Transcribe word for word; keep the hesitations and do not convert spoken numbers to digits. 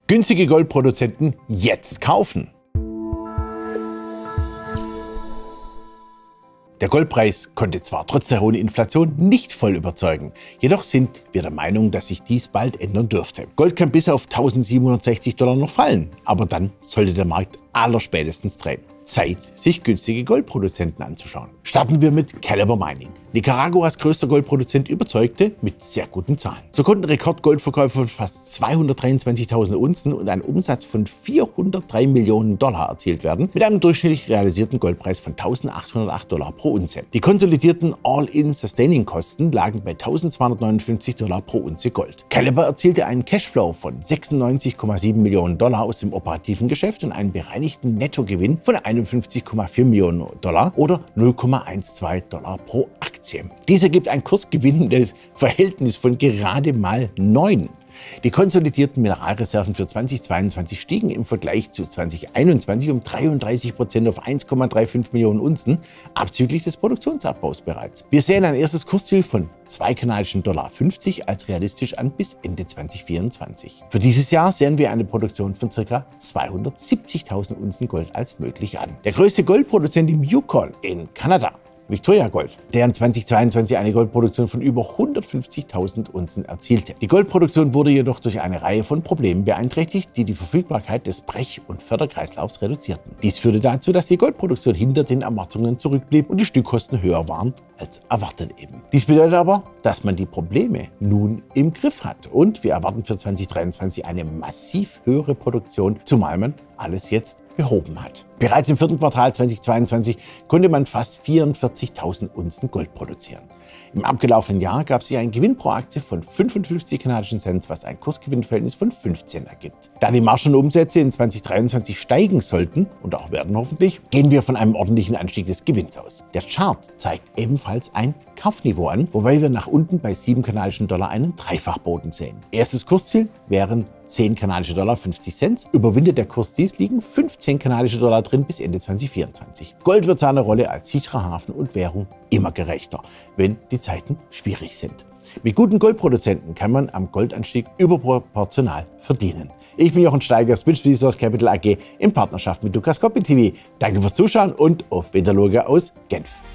Günstige Goldproduzenten jetzt kaufen. Der Goldpreis konnte zwar trotz der hohen Inflation nicht voll überzeugen, jedoch sind wir der Meinung, dass sich dies bald ändern dürfte. Gold kann bis auf eintausendsiebenhundertsechzig Dollar noch fallen, aber dann sollte der Markt allerspätestens drehen. Zeit, sich günstige Goldproduzenten anzuschauen. Starten wir mit Calibre Mining. Nicaraguas größter Goldproduzent überzeugte mit sehr guten Zahlen. So konnten Rekordgoldverkäufe von fast zweihundertdreiundzwanzigtausend Unzen und ein Umsatz von vierhundertdrei Millionen Dollar erzielt werden, mit einem durchschnittlich realisierten Goldpreis von eintausendachthundertacht Dollar pro Unze. Die konsolidierten All-in-Sustaining-Kosten lagen bei eintausendzweihundertneunundfünfzig Dollar pro Unze Gold. Calibre erzielte einen Cashflow von sechsundneunzig Komma sieben Millionen Dollar aus dem operativen Geschäft und einen bereinigten Nettogewinn von einundfünfzig Komma vier Millionen Dollar oder null Komma zwölf Dollar pro Aktie. Dies ergibt ein kursgewinnendes Verhältnis von gerade mal neun. Die konsolidierten Mineralreserven für zweitausendzweiundzwanzig stiegen im Vergleich zu zweitausendeinundzwanzig um dreiunddreißig Prozent auf eins Komma fünfunddreißig Millionen Unzen, abzüglich des Produktionsabbaus bereits. Wir sehen ein erstes Kursziel von zwei kanadischen Dollar fünfzig als realistisch an bis Ende zweitausendvierundzwanzig. Für dieses Jahr sehen wir eine Produktion von ca. zweihundertsiebzigtausend Unzen Gold als möglich an. Der größte Goldproduzent im Yukon in Kanada, Victoria Gold, deren zweitausendzweiundzwanzig eine Goldproduktion von über hundertfünfzigtausend Unzen erzielte. Die Goldproduktion wurde jedoch durch eine Reihe von Problemen beeinträchtigt, die die Verfügbarkeit des Brech- und Förderkreislaufs reduzierten. Dies führte dazu, dass die Goldproduktion hinter den Erwartungen zurückblieb und die Stückkosten höher waren als erwartet eben. Dies bedeutet aber, dass man die Probleme nun im Griff hat und wir erwarten für zweitausenddreiundzwanzig eine massiv höhere Produktion, zumal man alles jetzt behoben hat. Bereits im vierten Quartal zweitausendzweiundzwanzig konnte man fast vierundvierzigtausend Unzen Gold produzieren. Im abgelaufenen Jahr gab sich ein Gewinn pro Aktie von fünfundfünfzig kanadischen Cent, was ein Kursgewinnverhältnis von fünfzehn ergibt. Da die Margen und Umsätze in zweitausenddreiundzwanzig steigen sollten und auch werden hoffentlich, gehen wir von einem ordentlichen Anstieg des Gewinns aus. Der Chart zeigt ebenfalls ein Kaufniveau an, wobei wir nach unten bei sieben kanadischen Dollar einen Dreifachboden sehen. Erstes Kursziel wären zehn kanadische Dollar fünfzig Cent. Überwindet der Kurs dies, liegen fünfzehn kanadische Dollar drin bis Ende zweitausendvierundzwanzig. Gold wird seiner Rolle als sicherer Hafen und Währung immer gerechter, wenn die Zeiten schwierig sind. Mit guten Goldproduzenten kann man am Goldanstieg überproportional verdienen. Ich bin Jochen Steiger, Switch Resource Capital A G in Partnerschaft mit Dukascopy T V. Danke fürs Zuschauen und auf Wiedersehen aus Genf.